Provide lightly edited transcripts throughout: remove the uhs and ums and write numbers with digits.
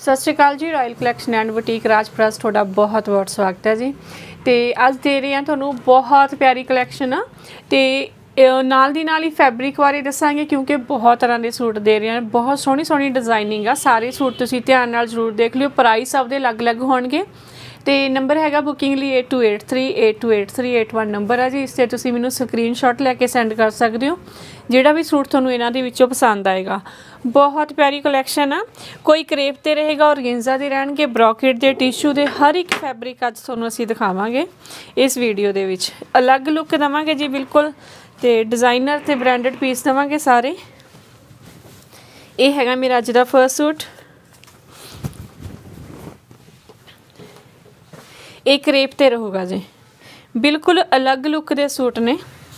सत श्री अकाल जी। रॉयल कलैक्शन एंड बुटीक राजप्रस थोड़ा बहुत बहुत स्वागत है जी। तो अज दे रहे हैं थोनों बहुत प्यारी कलैक्शन आ तो नाल दी नाल ही फैब्रिक बारे दसांगे क्योंकि बहुत तरह के सूट दे रहे हैं। बहुत सोहनी सोहनी डिजाइनिंग आ। सारे सूट तुसीं ध्यान नाल जरूर देख लियो। प्राइस आपदे अलग अलग होणगे तो नंबर हैगा बुकिंग लिए 8283 नंबर है जी। इस ते तुसीं मैनूं स्क्रीनशॉट लैके सेंड कर सकते हो जिहड़ा भी सूट तुहानूं इन्हां दे विच्चों पसंद आएगा। बहुत प्यारी कलैक्शन आ। कोई क्रेप ते रहेगा और गेंजा दे रहणगे, ब्रॉकेट दे, टिशू दे, हर एक फैब्रिक अज तुहानूं असीं दिखावांगे इस वीडियो दे विच। अलग लुक देवांगे जी बिल्कुल। तो डिज़ाइनर ते ब्रांडेड पीस देवांगे सारे। ये हैगा मेरा अज दा फर्स्ट सूट। ये क्रेप ते रहूगा जी, बिल्कुल अलग लुक दे सूट ने।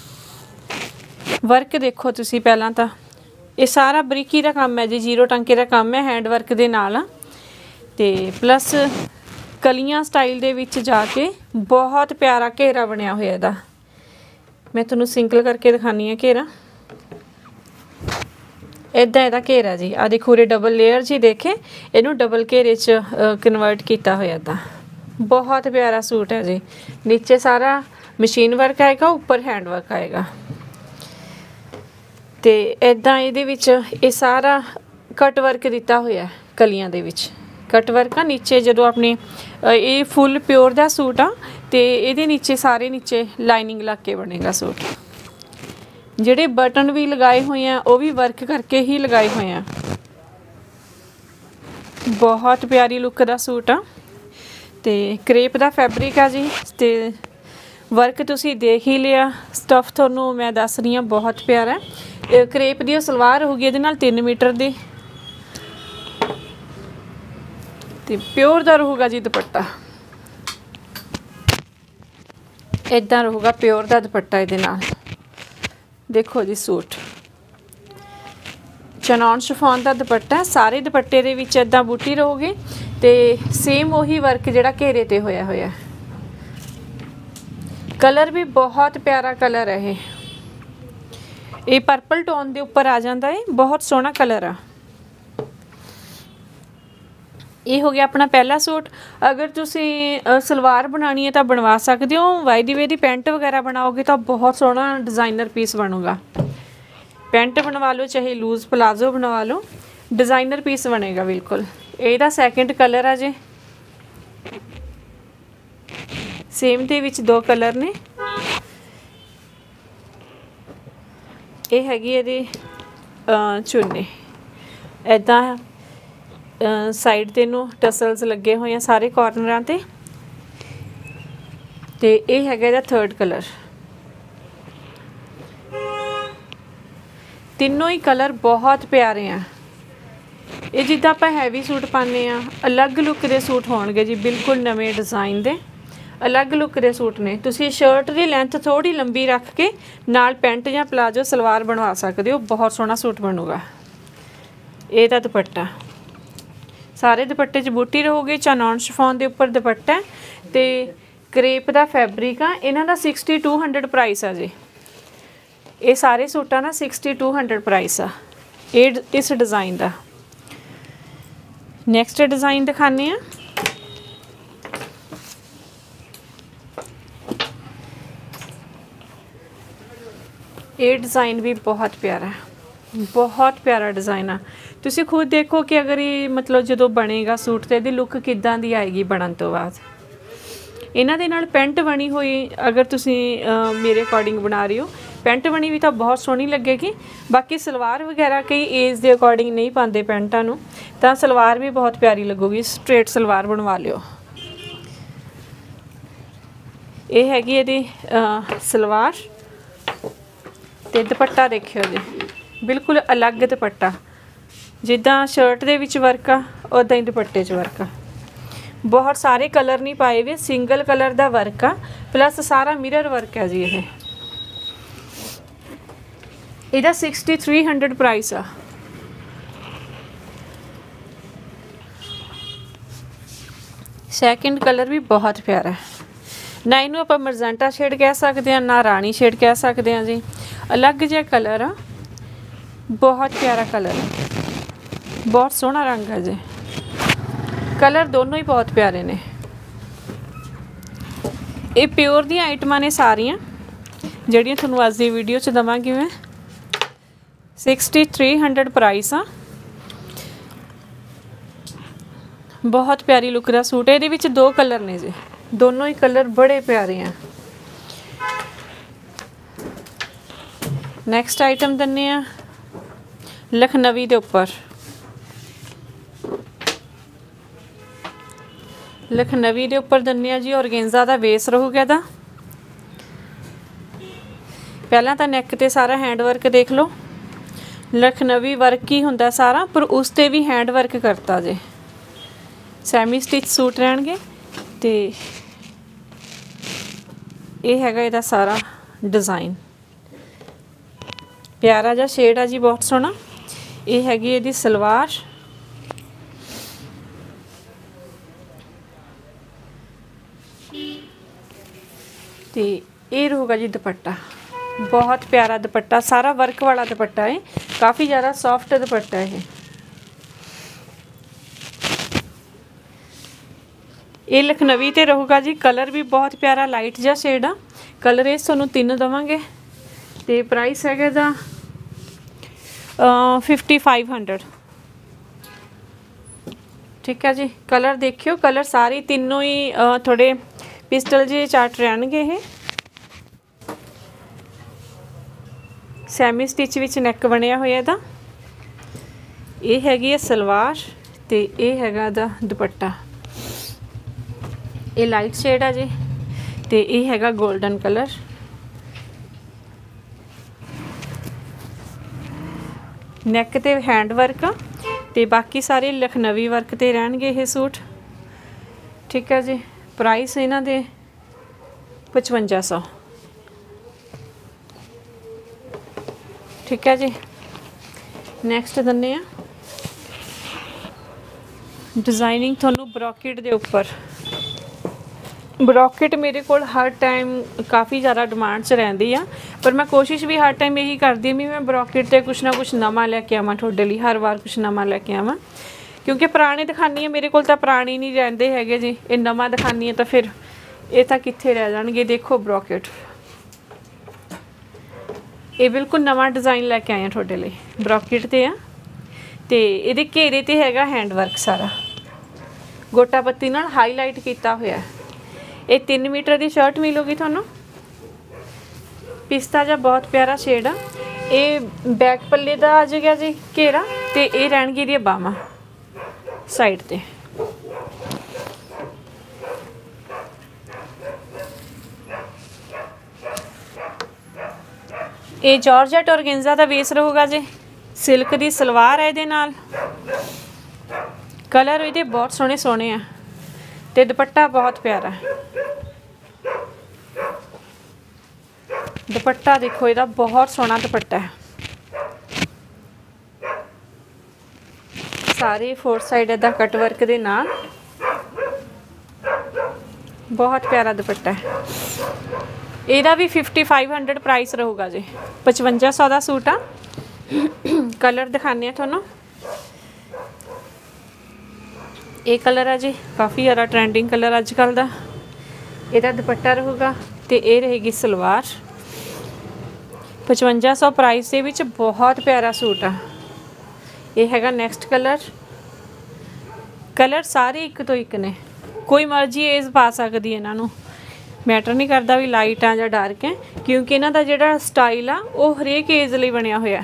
वर्क देखो तुसी पहला तो ये सारा बरीकी का काम है जी, जीरो टांके का काम है, हैंड वर्क दे नाल। ते प्लस कलियां स्टाइल दे विच जाके बहुत प्यारा घेरा बनया होया इहदा। मैं तुहानूं सिंगल करके दिखानी है घेरा। इदा इहदा घेरा जी। आ देखो रे डबल लेयर जी, देखे इनू डबल घेरे च कन्वर्ट किया होया दा। बहुत प्यारा सूट है जी। नीचे सारा मशीन वर्क आएगा, ऊपर हैंड वर्क आएगा। तो इदा ये सारा कट वर्क दिता होया कलियां दे विच। कट वर्क आ नीचे जो अपने ये फुल प्योर दा सूट आ तो ये नीचे सारे नीचे लाइनिंग लग के बनेगा सूट। जिहड़े बटन भी लगाए हुए हैं वो भी वर्क करके ही लगाए हुए हैं। बहुत प्यारी लुक दा सूट आ। तो क्रेप दा फैब्रिक आ जी। तो वर्क तुसी देख ही लिया। स्टफ तुहानूं मैं दस रही हूँ बहुत प्यारा है। क्रेप दी सलवार होगी ये 3 मीटर दी। तो प्योर दा रहूगा जी दुपट्टा। इदा रहूगा प्योर दा दुपट्टा। ये देखो जी सूट चनौन शिफॉन का दुपट्टा। सारे दुपट्टे दे विच इदा बूटी रहूगी। तो सेम वही वर्क जिहड़ा घेरे ते होया होया। कलर भी बहुत प्यारा कलर है। ये पर्पल टोन के उपर आ जाता है। बहुत सोहना कलर आ। ये हो गया अपना पहला सूट। अगर तुसी सलवार बनानी है तो बनवा सकते हो। वाई दी वे दी पैंट वगैरह बनाओगे तो बहुत सोहना डिज़ाइनर पीस बनूगा। पैंट बनवा लो चाहे लूज प्लाजो बनवा लो, डिज़ाइनर पीस बनेगा बिल्कुल। ਇਹਦਾ ਸੈਕਿੰਡ ਕਲਰ ਆ ਜੀ। ਸੇਮ ਦੇ ਵਿੱਚ ਦੋ ਕਲਰ ਨੇ। ਇਹ ਹੈਗੀ ਇਹਦੀ ਚੁੰਨੀ। ਇਦਾਂ ਸਾਈਡ ਤੇ ਨੂੰ ਟਸਲਸ ਲੱਗੇ ਹੋਏ ਆ ਸਾਰੇ ਕਾਰਨਰਾਂ ਤੇ। ਤੇ ਇਹ ਹੈਗਾ ਇਹਦਾ ਥਰਡ ਕਲਰ। ਤਿੰਨੋਂ ਹੀ ਕਲਰ ਬਹੁਤ ਪਿਆਰੇ ਆ। ये जिद्दां आपां हैवी सूट पाने अलग लुक के सूट होणगे जी, बिल्कुल नवे डिज़ाइन दे अलग लुक के सूट ने। तुसी शर्ट की लेंथ थोड़ी लंबी रख के नाल पैंट या प्लाजो सलवार बनवा सकते हो। बहुत सोहना सूट बनूगा। ये दुपट्टा सारे दुपट्टे च बूटी रहूगी। चनौन शिफॉन के उपर दुपट्टा तो क्रेप का फैब्रिक आ। इन्हां दा 6200 प्राइस आ जी। ये सारे सूटां दा 6200 प्राइस आ ये इस डिज़ाइन का। नैक्सट डिज़ाइन दिखाने हैं। ये डिज़ाइन भी बहुत प्यारा है। बहुत प्यारा डिज़ाइन आ। तुसी खुद देखो कि अगर ये मतलब जो बनेगा सूट तो ये लुक किदां दी आएगी बनन तो बाद। इन्हां दे नाल पैंट बनी हुई अगर तुसी मेरे अकॉर्डिंग बना रही हो, पैंट बनी हुई तो बहुत सोहनी लगेगी। बाकी सलवार वगैरह कई एज के अकॉर्डिंग नहीं पाते पैंटा नूं, तो सलवार भी बहुत प्यारी लगूगी। स्ट्रेट सलवार बनवा लियो। ये हैगी इहदी सलवार। ते दुपट्टा देखियो जी, बिल्कुल अलग दुपट्टा। जिद्दां शर्ट दे विच वर्क आ उदां ही दुपट्टे च वर्क आ। बहुत सारे कलर नहीं पाए हुए, सिंगल कलर का वर्क आ। प्लस सारा मिरर वर्क है जी। ਇਹਦਾ 6300 प्राइस आ। सैकेंड कलर भी बहुत प्यारा है। ना इनू आप मरजेंटा शेड कह सकते हैं ना रानी शेड कह सकते हैं जी। अलग जिहा कलर आ। बहुत प्यारा कलर है, बहुत सोहना रंग है जी। कलर दोनों ही बहुत प्यारे ने। ये प्योर दी आइटमां ने सारियां ਜਿਹੜੀਆਂ ਤੁਹਾਨੂੰ ਅੱਜ ਦੀ ਵੀਡੀਓ 'ਚ ਦਵਾਂਗੀ मैं। 6300 प्राइस आ। बहुत प्यारी लुक का सूट है। ये दो कलर ने जी, दोनों ही कलर बड़े प्यारे हैं। नैक्सट आइटम दन्ने आ लखनवी के उपर। लखनवी के उपर दन्ने जी ऑर्गेन्जा का बेस रहूगा दा। पहला तो नैक ते सारा हैंड वर्क देख लो, लखनवी वर्क ही होंदा सारा, पर उस ते भी हैंड वर्क करता जे। सैमी स्टिच सूट रहणगे ते ये हैगा इहदा सारा डिज़ाइन। प्यारा जा शेड आ जी, बहुत सोहना। ये हैगी इहदी सलवार। ते ये रहूगा जी दुपट्टा। बहुत प्यारा दुपट्टा, सारा वर्क वाला दुपट्टा है, काफ़ी ज़्यादा सॉफ्ट दुपट्टा है। ये लखनवी ते रहूगा जी। कलर भी बहुत प्यारा लाइट जा शेड आ। कलर इस तुहानूं 3 देवांगे ते प्राइस हैगा दा 5500। ठीक है जी। कलर देखियो, कलर सारे तीनों ही थोड़े पिस्टल जे चार्ट रहणगे। ये सैमी स्टिच विच नैक बनया होया दा। ये हैगी है सलवार ते ये हैगा दा दुपट्टा। ये लाइट शेड आ जी ते ये हैगा गोल्डन कलर। नैक ते हैंड वर्क ते बाकी सारे लखनवी वर्क ते रहणगे ये सूट। ठीक है जी। प्राइस इन्हां दे 5500। ठीक है जी। नैक्सट दन्ने आ डिज़ाइनिंग थोनों ब्रॉकेट दे उपर। ब्रॉकेट मेरे को हर टाइम काफ़ी ज़्यादा डिमांड च रहिंदी आ, पर मैं कोशिश भी हर टाइम यही करती भी मैं ब्रॉकेट ते कुछ ना कुछ नवां लैके आवां तुहाडे लई। हर बार कुछ नवां लैके आवां, क्योंकि पुराने दिखानी है मेरे को तो पुराने नहीं रहिंदे हैगे जी। ये नवां दिखानी है तो फिर ये तो कित्थे रह जाणगे। देखो ब्रॉकेट, ये बिल्कुल नवां डिज़ाइन लैके आए तुहाडे लई। ब्रॉकेट ते आ ते इहदे घेरे ते हैगा हैंड वर्क सारा, गोटा पत्ती नाल हाईलाइट कीता होया। ये 3 मीटर की शर्ट मिलूगी तुहानूं। पिस्ता जा बहुत प्यारा शेड आ। ये बैक पल्ले दा आ जाएगा जी घेरा ते ये रहणगी इहदियां बाहां साइड ते। ये जॉर्जेट ऑर्गेन्जा का बेस रहूगा जी। सिल्क की सलवार है, ये नाल कलर ये बहुत सोहने सोहने आ ते दुपट्टा बहुत प्यारा है। दुपट्टा देखो इहदा बहुत सोहना दुपट्टा है। सारे 4 साइड इहदा कटवर्क दे नाल बहुत प्यारा दुपट्टा है। ਇਹਦਾ भी 5500 प्राइस रहूगा जी। 5500 का सूट आ। कलर दिखाने थोनों। ये कलर है जी काफ़ी ज़्यादा ट्रेंडिंग कलर अजकल का। ਇਹਦਾ दुपट्टा रहूगा तो ये रहेगी सलवार। 5500 प्राइस के विच बहुत प्यारा सूट आ। ये हैगा नैक्सट कलर। कलर सारे एक तो एक ने, कोई मर्जी एज पा सकती है इन्हों, मैटर नहीं करता भी लाइट आ या डार्क है, क्योंकि इन्हों का जोड़ा स्टाइल आ वो हरेक एज लिए बनया होया।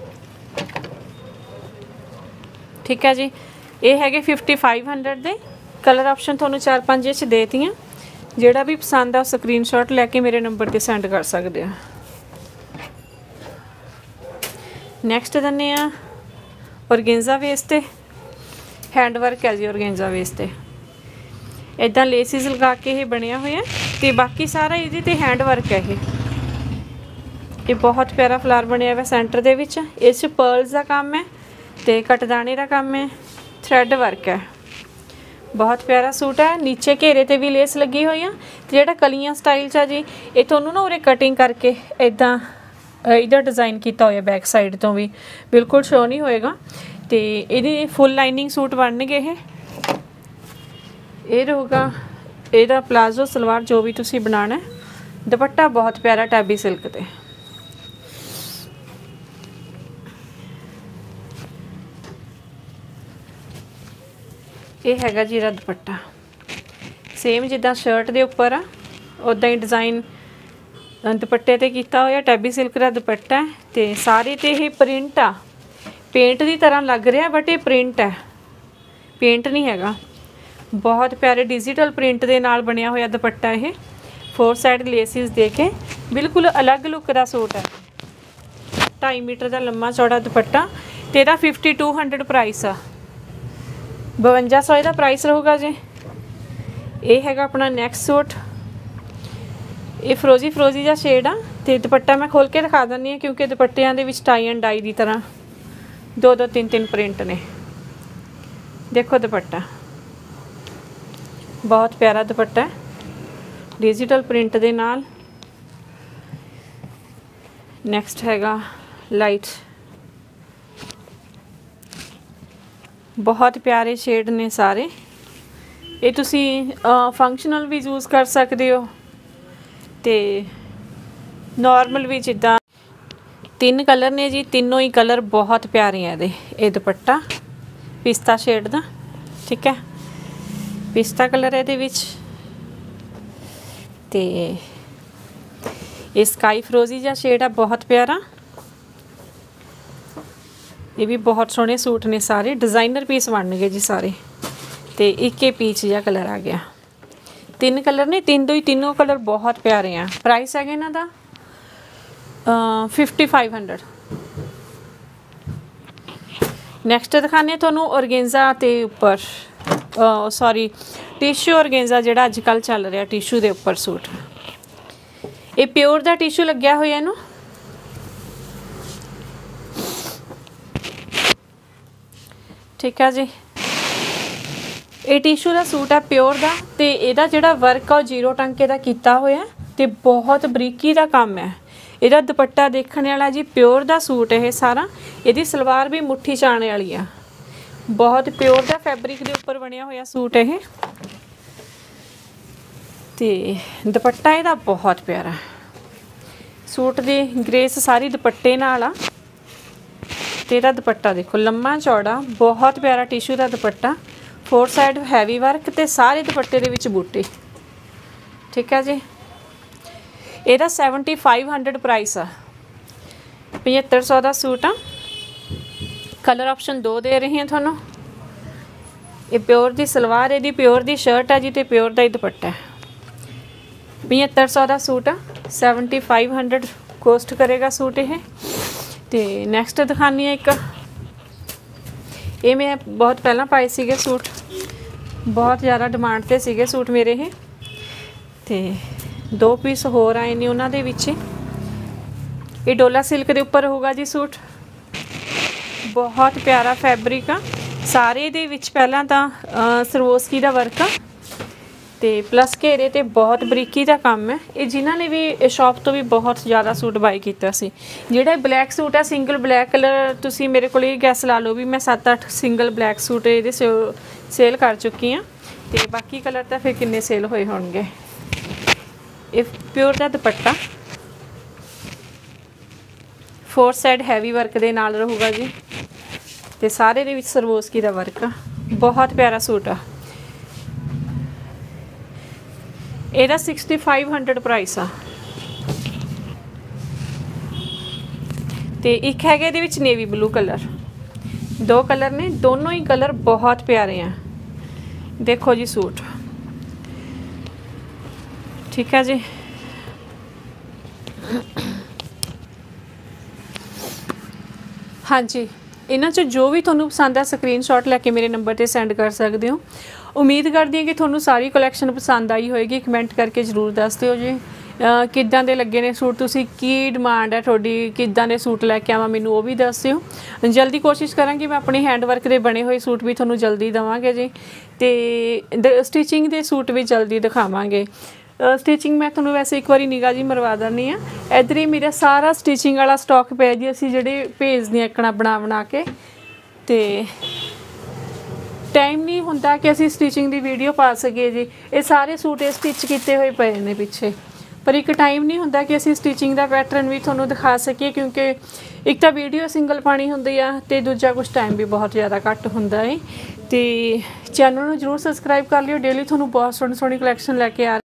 ठीक है जी। ये है 5500 दे। कलर ऑप्शन थोनों 4-5 च देतियाँ। जोड़ा भी पसंद आ स्क्रीनशॉट लैके मेरे नंबर पर सेंड कर सकते हैं। नैक्सट दन्ने आ ऑर्गेन्जा बेस ते हैंड वर्क है जी। ऑर्गेन्जा बेस ते इदा लेसिस लगा के ये बनया हुआ तो बाकी सारा ये ते हैंड वर्क है। ये बहुत प्यारा फ्लावर बनया हुआ सेंटर दे विच। इस पर्ल्स का काम है तो कटदाने का काम है, थ्रैड वर्क है। बहुत प्यारा सूट है। नीचे घेरे ते भी लेस लगी हुई है। जोड़ा कलियां स्टाइल चा जी ये थोनों ना उरे कटिंग करके इदा इधर डिज़ाइन किया हुआ बैक साइड तो भी बिल्कुल शो नहीं होएगा। तो ये फुल लाइनिंग सूट बनने ये ये रहूगा ਇਹਦਾ प्लाजो सलवार जो भी तुसी बनाना है। दुपट्टा बहुत प्यारा टैबी सिल्क ते ये हैगा जी रा दुपट्टा सेम जिदा शर्ट के उपर आ उदा ही डिज़ाइन दुपट्टे ते कीता होया। टैबी सिल्क का दुपट्टा है तो सारे ते ये प्रिंट आ पेंट की तरह लग रहा बट ये प्रिंट है पेंट नहीं हैगा। बहुत प्यारे डिजिटल प्रिंट के नाल बनया होया दुपट्टा ये 4 साइड लेसिस दे के बिल्कुल अलग लुक का सूट है। 2.5 मीटर का लम्मा चौड़ा दुपट्टा तो यदा 5200 प्राइस आ 5200 का प्राइस रहूगा जी। ये हैगा अपना नैक्सट सूट ये फ्रोजी जा शेड आ तो दुपट्टा मैं खोल के दिखा दिंदी हाँ क्योंकि दुपट्टियां दे विच टाई एंड डाई की तरह 2-2 3-3 प्रिंट ने। देखो दुपट्टा बहुत प्यारा दुपट्टा है डिजिटल प्रिंट दे नाल। नैक्सट हैगा लाइट बहुत प्यारे शेड ने सारे। ये तुसी फंक्शनल भी यूज़ कर सकते हो तो नॉर्मल भी जिदा 3 कलर ने जी तीनों ही कलर बहुत प्यारे हैं। ये दुपट्टा पिस्ता शेड का ठीक है पिस्ता कलर है ते ये स्काई फ्रोजी जा शेड है बहुत प्यारा। ये भी बहुत सोहने सूट ने सारे डिज़ाइनर पीस बन गए जी सारे। तो एक पीच जा कलर आ गया 3 कलर ने तीनों कलर बहुत प्यारे हैं। प्राइस है इन्हां दा 5500। नैक्सट दिखाने थोनों ऑर्गेन्जा ते उपर सॉरी टिशू ऑर्गेन्जा जिहड़ा अजकल चल रहा टिशू के उपर सूट ये प्योर का टिशू लग्या होया इनू ठीक है जी। ये टिशू का सूट है प्योर का तो यदा जिहड़ा वर्क आ 0 टंके का किया होया तो बहुत बरीकी का काम है। यदा दुपट्टा देखने वाला जी प्योर का सूट है सारा। यदी सलवार भी मुट्ठी चाने वाली आ बहुत प्योर का फैब्रिक के उपर बनया होया सूट है। तो दुपट्टा ਇਹਦਾ बहुत प्यारा सूट की ग्रेस सारी दुपट्टे नाल आ। तेरा दुपट्टा देखो लम्मा चौड़ा बहुत प्यारा टिशू का दुपट्टा 4 साइड हैवी वर्क तो सारे दुपट्टे दे विच बूटे ठीक है जी। ਇਹਦਾ 7500 प्राइस आ 7500 का सूट आ। कलर ऑप्शन 2 दे रहे हैं थोनों। ये प्योर की सलवार है प्योर की शर्ट है जी तो प्योर का ही दुपट्टा है। 7500 का सूट आ 7500 कॉस्ट करेगा सूट ये। तो नैक्सट दिखानी है एक ये मैं बहुत पहला पाए सीगे सूट बहुत ज़्यादा डिमांड ते सीगे सूट मेरे ये तो 2 पीस होर आए ने उन्होंने विच। ये डोला सिल्क के उपर होगा जी सूट बहुत प्यारा फैब्रिक आ सारे दे विच पहला तो सरवोस्की का वर्क आ तो प्लस घेरे तो बहुत बरीकी का काम है। ये जिन्होंने भी शॉप तो भी बहुत ज़्यादा सूट बाई किया सी। जिहड़ा ब्लैक सूट है सिंगल ब्लैक कलर तुसी मेरे को गैस ला लो भी मैं 7-8 सिंगल ब्लैक सूट ये सेल कर चुकी हाँ तो बाकी कलर तो फिर किन्ने सेल होए होणगे। ये प्योर का दुपट्टा 4 साइड हैवी वर्क के नाल रहूगा जी तो सारे दे विच सरवोस्की का वर्क आ बहुत प्यारा सूट आ। ਇਹਦਾ 6500 प्राइस आ ਤੇ ਇੱਕ ਹੈਗਾ ਇਹਦੇ ਵਿੱਚ ਨੇਵੀ ਬਲੂ कलर 2 कलर ने दोनों ही कलर बहुत प्यारे हैं। देखो जी सूट ठीक है जी। हाँ जी इन्हां चों जो भी तुहानूं पसंद है स्क्रीनशॉट लैके मेरे नंबर पर सेंड कर सकते हो। उम्मीद करती हैं कि तुहानूं सारी कलैक्शन पसंद आई होएगी। कमेंट करके जरूर दस दिओ जी किद्दां दे लगे ने सूट तुसीं की डिमांड है तुहाडी किद्दां दे सूट लैके आवां मैनूं वो भी दस दिओ। जल्दी कोशिश करांगी मैं अपने हैंडवर्क के बने हुए सूट भी तुहानूं जल्दी देवांगे जी ते स्टिचिंग दे सूट भी जल्दी दिखावांगे। स्टिचिंग मैं तुहानूं वैसे एक बार निगाह जी मरवा दिंदी हाँ। इधर ही मेरा सारा स्टिचिंग वाला स्टॉक पिया जी असीं जिहड़े भेजदे आं इकना बना के ते ਟਾਈਮ ਨਹੀਂ ਹੁੰਦਾ ਕਿ ਅਸੀਂ ਸਟਿਚਿੰਗ ਦੀ ਵੀਡੀਓ ਪਾ ਸਕੀਏ ਜੀ। ਇਹ ਸਾਰੇ ਸੂਟ ਇਹ ਸਟਿਚ ਕੀਤੇ ਹੋਏ ਪਏ ਨੇ ਪਿੱਛੇ, ਪਰ ਇੱਕ ਟਾਈਮ ਨਹੀਂ ਹੁੰਦਾ ਕਿ ਅਸੀਂ ਸਟਿਚਿੰਗ ਦਾ ਪੈਟਰਨ ਵੀ ਤੁਹਾਨੂੰ ਦਿਖਾ ਸਕੀਏ, ਕਿਉਂਕਿ ਇੱਕ ਤਾਂ ਵੀਡੀਓ ਸਿੰਗਲ ਪਾਣੀ ਹੁੰਦੀ ਆ ਤੇ ਦੂਜਾ ਕੁਝ ਟਾਈਮ ਵੀ ਬਹੁਤ ਜ਼ਿਆਦਾ ਘੱਟ ਹੁੰਦਾ ਹੈ। ਤੇ ਚੈਨਲ ਨੂੰ ਜਰੂਰ ਸਬਸਕ੍ਰਾਈਬ ਕਰ ਲਿਓ। ਡੇਲੀ ਤੁਹਾਨੂੰ ਬਹੁਤ ਸੋਹਣੀ ਸੋਹਣੀ ਕਲੈਕਸ਼ਨ ਲੈ ਕੇ ਆ